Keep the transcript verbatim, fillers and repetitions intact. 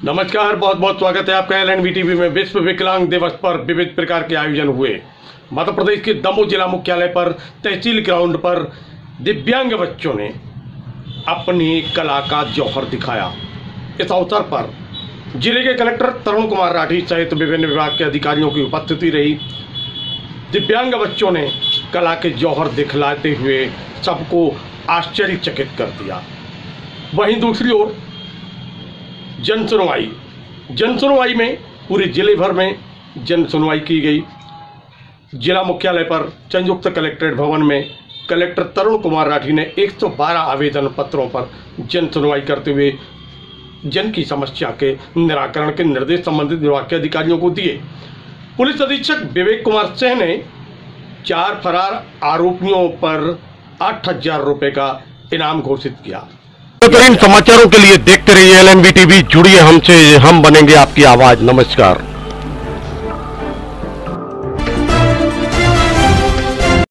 नमस्कार, बहुत बहुत स्वागत है आपका एल एन वी टीवी में। विश्व विकलांग दिवस पर विविध प्रकार के आयोजन हुए। मध्य प्रदेश के दमोह जिला मुख्यालय पर तहसील ग्राउंड पर दिव्यांग बच्चों ने अपनी कला का जौहर दिखाया। इस अवसर पर जिले के कलेक्टर तरुण कुमार राठी सहित विभिन्न विभाग के अधिकारियों की उपस्थिति रही। दिव्यांग बच्चों ने कला के जौहर दिखलाते हुए सबको आश्चर्यचकित कर दिया। वहीं दूसरी ओर जन सुनवाई जन सुनवाई में पूरे जिले भर में जन सुनवाई की गई। जिला मुख्यालय पर संयुक्त कलेक्ट्रेट भवन में कलेक्टर तरुण कुमार राठी ने एक सौ बारह आवेदन पत्रों पर जन सुनवाई करते हुए जन की समस्या के निराकरण के निर्देश संबंधित विभाग के अधिकारियों को दिए। पुलिस अधीक्षक विवेक कुमार सिंह ने चार फरार आरोपियों पर आठ हजार रुपए का इनाम घोषित किया। बेहतरीन समाचारों के लिए देखते रहिए एल एन वी टीवी। जुड़िए हमसे, हम बनेंगे आपकी आवाज। नमस्कार।